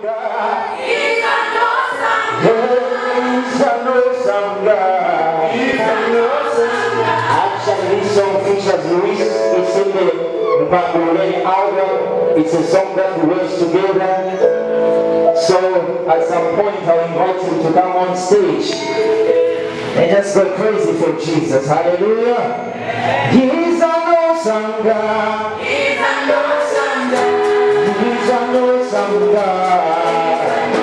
God. He's an awesome God. He's an awesome God. He's an awesome God. Actually, this song features Luis. It's in the Bangladesh album. It's a song that we wrote together. So at some point, I'll invite him to come on stage and just go crazy for Jesus. Hallelujah. He's an awesome God. He's an awesome God. He's an awesome God.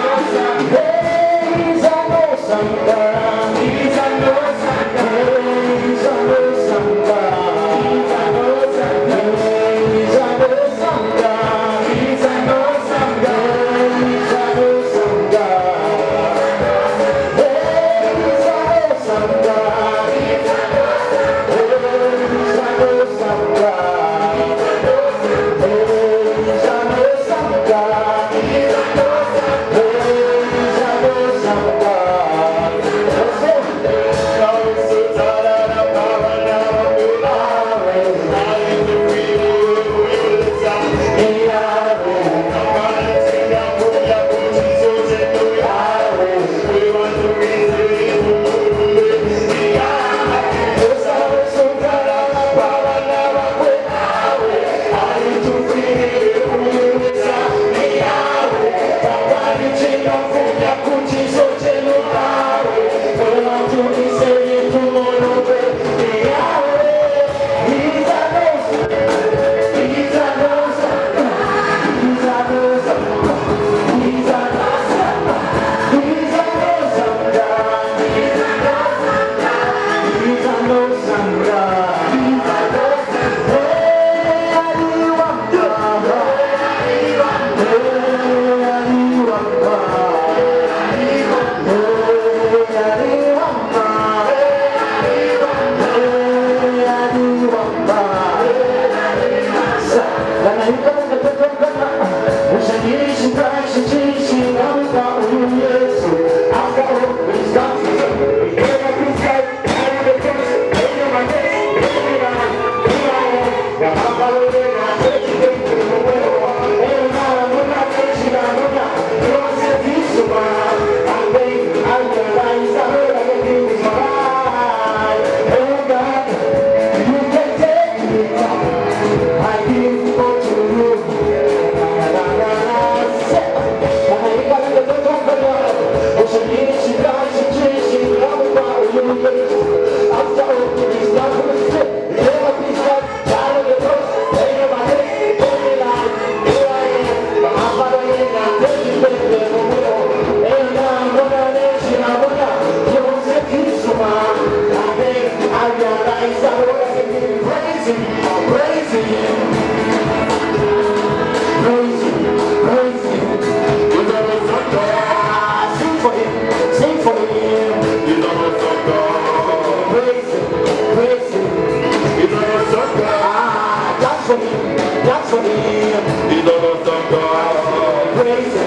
He's an awesome God. He's an awesome God. He's an awesome God. He's an awesome God. He's an awesome God. He's an awesome God. He's an awesome God. He's an awesome God. He's an awesome God. He's an awesome God. He's an Praise